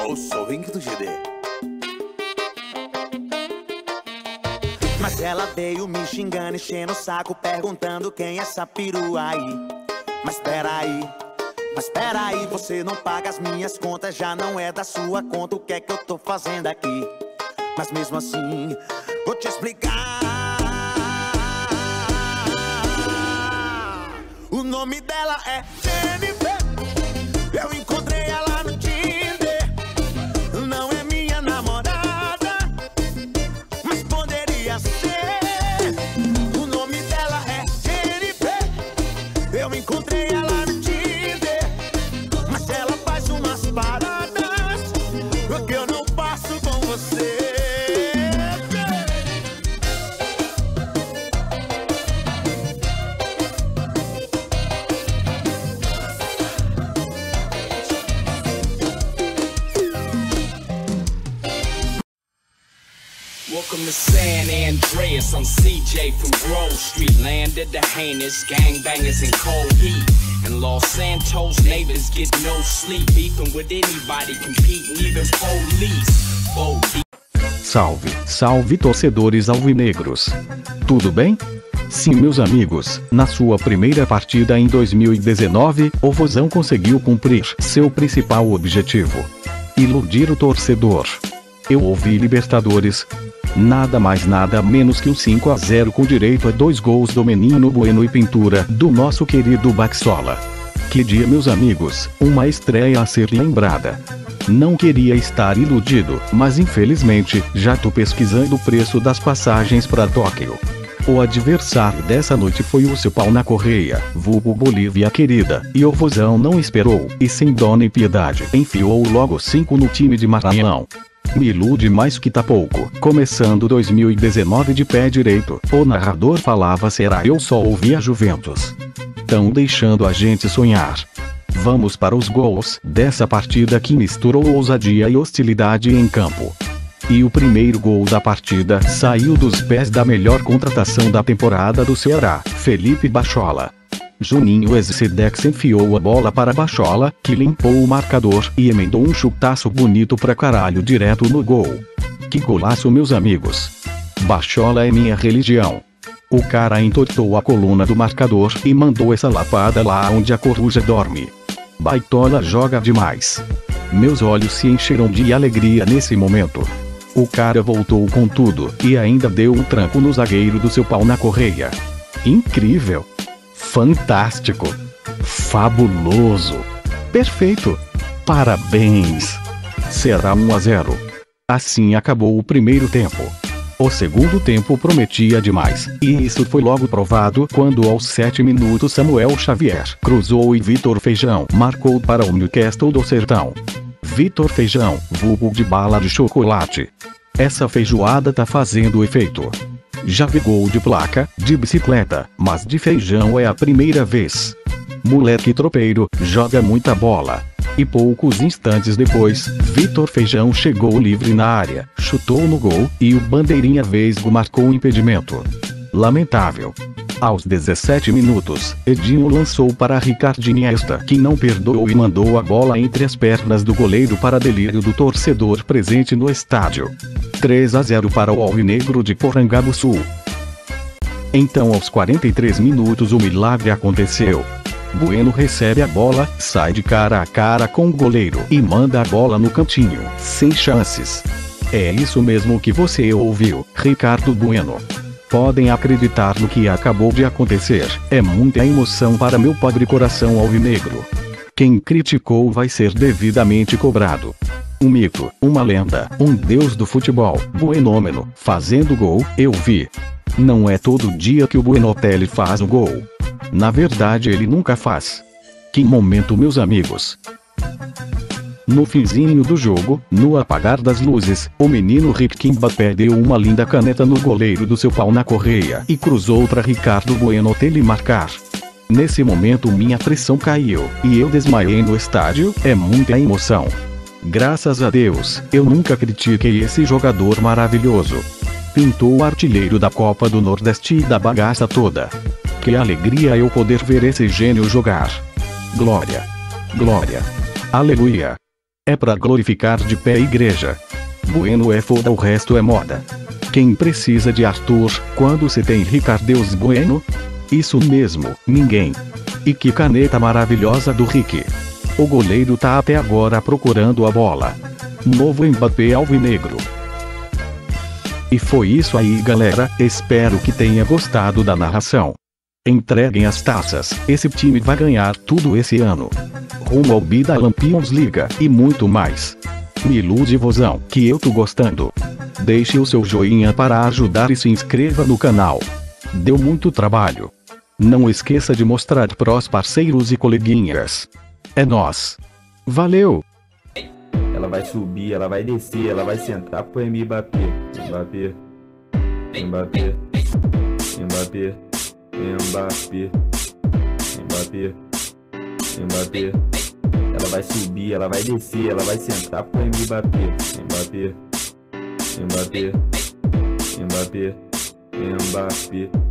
Eu sou o Ring do GD. Mas ela veio me xingando, enchendo o saco, perguntando quem é essa perua aí. Mas peraí, você não paga as minhas contas, já não é da sua conta, o que é que eu tô fazendo aqui? Mas mesmo assim, vou te explicar. O nome dela é Jennifer. Eu encontrei ela no Tinder. Não é minha namorada, mas poderia ser. O nome dela é Jennifer. Eu encontrei ela no Tinder, mas ela faz umas paradas que eu não faço com você. Welcome to San Andreas, I'm CJ from Grove Street. Landed the heinous gangbangers in cold heat. And Los Santos neighbors get no sleep. Beefing with anybody, competing, even police. Salve, salve torcedores alvinegros. Tudo bem? Sim, meus amigos, na sua primeira partida em 2019, o Vozão conseguiu cumprir seu principal objetivo: iludir o torcedor. Eu ouvi Libertadores. Nada mais nada menos que um 5-0 com direito a 2 gols do Menino Bueno e pintura do nosso querido Baxola. Que dia, meus amigos, uma estreia a ser lembrada. Não queria estar iludido, mas infelizmente, já tô pesquisando o preço das passagens para Tóquio. O adversário dessa noite foi o seu pau na correia, vulgo Bolívia querida, e o Vozão não esperou, e sem dó nem piedade, enfiou logo 5 no time de Maranhão. Me ilude mais que tá pouco. Começando 2019 de pé direito, o narrador falava será eu só ouvia Juventus. Tão deixando a gente sonhar. Vamos para os gols dessa partida que misturou ousadia e hostilidade em campo. E o primeiro gol da partida saiu dos pés da melhor contratação da temporada do Ceará, Felipe Bachola. Juninho Ezedex enfiou a bola para Bachola, que limpou o marcador e emendou um chutaço bonito pra caralho direto no gol. Que golaço, meus amigos. Bachola é minha religião. O cara entortou a coluna do marcador e mandou essa lapada lá onde a coruja dorme. Baitola joga demais. Meus olhos se encheram de alegria nesse momento. O cara voltou com tudo e ainda deu um tranco no zagueiro do seu pau na correia. Incrível! Fantástico! Fabuloso! Perfeito! Parabéns! Será 1-0. Assim acabou o primeiro tempo. O segundo tempo prometia demais, e isso foi logo provado quando aos 7 minutos Samuel Xavier cruzou e Vitor Feijão marcou para o Newcastle do Sertão. Vitor Feijão, vulgo de bala de chocolate. Essa feijoada tá fazendo efeito. Já vi gol de placa, de bicicleta, mas de feijão é a primeira vez. Moleque tropeiro, joga muita bola. E poucos instantes depois, Vitor Feijão chegou livre na área, chutou no gol, e o bandeirinha vesgo marcou o impedimento. Lamentável. Aos 17 minutos, Edinho lançou para Ricardo Iniesta, que não perdoou e mandou a bola entre as pernas do goleiro para delírio do torcedor presente no estádio. 3-0 para o Alvinegro de Porangabuçu. Então aos 43 minutos o milagre aconteceu. Bueno recebe a bola, sai de cara a cara com o goleiro e manda a bola no cantinho, sem chances. É isso mesmo que você ouviu, Ricardo Bueno. Podem acreditar no que acabou de acontecer, é muita emoção para meu pobre coração alvinegro. Quem criticou vai ser devidamente cobrado. Um mito, uma lenda, um deus do futebol, Buenômeno, fazendo gol, eu vi. Não é todo dia que o Buenotelli faz um gol. Na verdade ele nunca faz. Que momento, meus amigos. No finzinho do jogo, no apagar das luzes, o menino Rick Mbappé deu uma linda caneta no goleiro do seu pau na correia e cruzou para Ricardo Buenotelli marcar. Nesse momento minha pressão caiu, e eu desmaiei no estádio, é muita emoção. Graças a Deus, eu nunca critiquei esse jogador maravilhoso. Pintou o artilheiro da Copa do Nordeste e da bagaça toda. Que alegria eu poder ver esse gênio jogar. Glória! Glória! Aleluia! É pra glorificar de pé a igreja. Bueno é foda, o resto é moda. Quem precisa de Arthur, quando se tem Ricardeus Bueno? Isso mesmo, ninguém. E que caneta maravilhosa do Rick. O goleiro tá até agora procurando a bola. Novo Mbappé alvinegro. E foi isso aí, galera, espero que tenha gostado da narração. Entreguem as taças, esse time vai ganhar tudo esse ano. Rumo ao Bida Lampions Liga, e muito mais. Me ilude, vozão, que eu tô gostando. Deixe o seu joinha para ajudar e se inscreva no canal. Deu muito trabalho. Não esqueça de mostrar pros parceiros e coleguinhas. É nóis. Valeu! Ela vai subir, ela vai descer, ela vai sentar pro Mbappé. Mbappé. Mbappé. Mbappé. Mbappé. Mbappé. Mbappé. Ela vai subir, ela vai descer, ela vai sentar pro Mbappé. Mbappé. Mbappé. Mbappé. Mbappé.